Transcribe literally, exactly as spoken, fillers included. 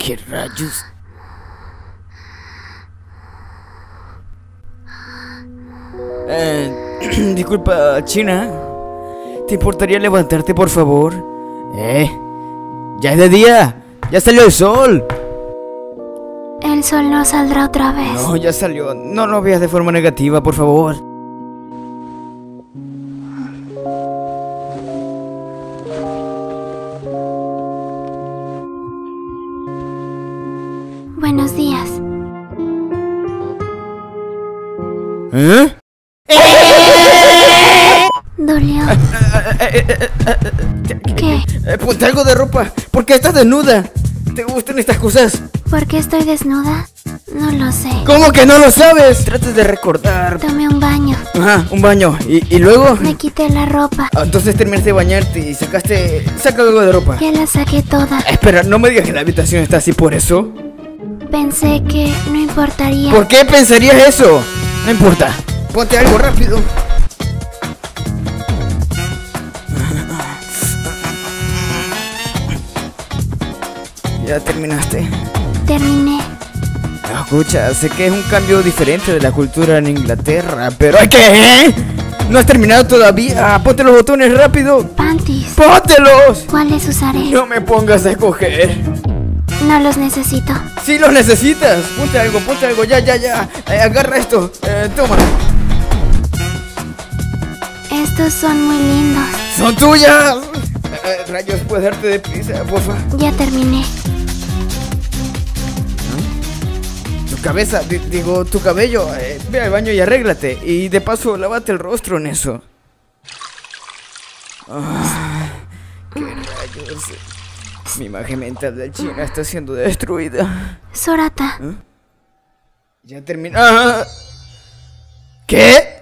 ¿Qué rayos? Eh, disculpa, China. ¿Te importaría levantarte, por favor? Eh, ya es de día. Ya salió el sol. El sol no saldrá otra vez. No, ya salió. No lo veas de forma negativa, por favor. Buenos días. ¿Eh? ¿Dolió? ¿Qué? Eh, ponte algo de ropa. ¿Por qué estás desnuda? ¿Te gustan estas cosas? ¿Por qué estoy desnuda? No lo sé. ¿Cómo que no lo sabes? Tratas de recordar. Tomé un baño. Ajá, un baño. ¿Y, y luego? Me quité la ropa. Ah, entonces terminaste de bañarte y sacaste... Saca algo de ropa. Ya la saqué toda. Espera, no me digas que la habitación está así por eso. Pensé que no importaría. ¿Por qué pensarías eso? No importa. Ponte algo rápido. ¿Ya terminaste? Terminé. Escucha, sé que es un cambio diferente de la cultura en Inglaterra, pero ¿hay que? ¿No has terminado todavía? Ponte los botones rápido. Panties. ¡Póntelos! ¿Cuáles usaré? No me pongas a escoger. No los necesito. Sí los necesitas. Ponte algo, ponte algo, ya, ya, ya. Eh, agarra esto. Eh, toma. Estos son muy lindos. ¡Son tuyas! Eh, rayos, ¿puedes darte deprisa, porfa? Ya terminé. Tu cabeza, di- digo, tu cabello. Eh, ve al baño y arréglate. Y de paso, lávate el rostro en eso. Ah, ¡qué rayos! Mi imagen mental de China está siendo destruida. Sorata. ¿Eh? Ya terminó. Ah. ¿Qué?